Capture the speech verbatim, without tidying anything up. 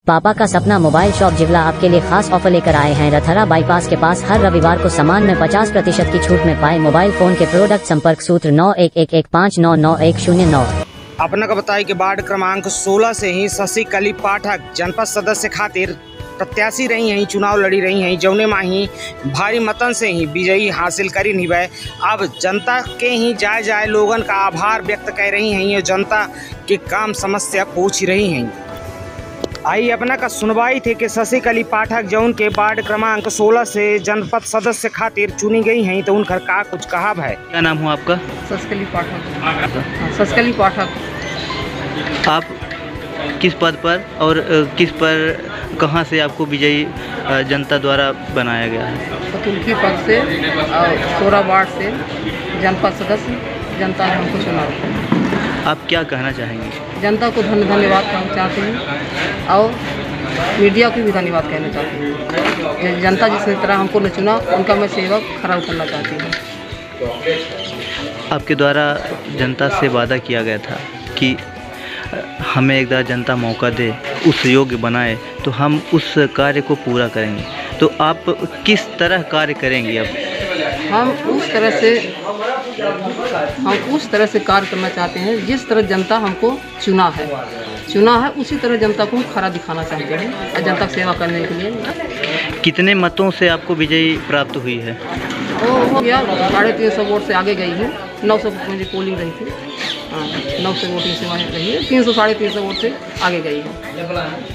पापा का सपना मोबाइल शॉप जिवला आपके लिए खास ऑफर लेकर आए हैं। रथरा बाईपास के पास हर रविवार को सामान में पचास प्रतिशत की छूट में पाए मोबाइल फोन के प्रोडक्ट। संपर्क सूत्र नौ एक एक एक पाँच नौ नौ एक शून्य नौ। अपना का बताई कि वार्ड क्रमांक सोलह से ही शशि कली पाठक जनपद सदस्य खातिर प्रत्याशी रही हैं, चुनाव लड़ी रही हैं, जौने में ही भारी मतन से ही विजयी हासिल करी निभे। अब जनता के ही जाए जाए लोगन का आभार व्यक्त कर रही हैं, जनता के काम समस्या पूछ रही हैं। आई अपना का सुनवाई थे कि शशि कली पाठक जौन के वार्ड क्रमांक सोलह से जनपद सदस्य खातिर चुनी गई हैं, तो उनका का कुछ कहा है। क्या नाम हुआ आपका? शशि कली पाठक। शशि कली पाठक। आप किस पद पर और किस पर कहां से आपको विजयी जनता द्वारा बनाया गया है? तुर्की पद से और सोलह वार्ड से जनपद सदस्य जनता ने हमको चुना। आप क्या कहना चाहेंगे? जनता को धन्य धन्यवाद कहना चाहते हैं और मीडिया को भी धन्यवाद कहना चाहते हैं। जनता जिस तरह हमको न चुना, उनका मैं सेवक खरा उतरना चाहती हूँ। आपके द्वारा जनता से वादा किया गया था कि हमें एक बार जनता मौका दे, उस योग्य बनाए तो हम उस कार्य को पूरा करेंगे। तो आप किस तरह कार्य करेंगे? अब हम उस तरह से हम उस तरह से कार्य करना चाहते हैं जिस तरह जनता हमको चुना है चुना है उसी तरह जनता को हम खरा दिखाना चाहते हैं और जनता की सेवा करने के लिए। कितने मतों से आपको विजयी प्राप्त हुई है? वो हो गया साढ़े तीन सौ वोट से आगे गई है। नौ सौ मेरी पोलिंग रही थी। हाँ, नौ सौ वोटिंग से रही है। तीन सौ साढ़े तीन सौ वोट से आगे गई है।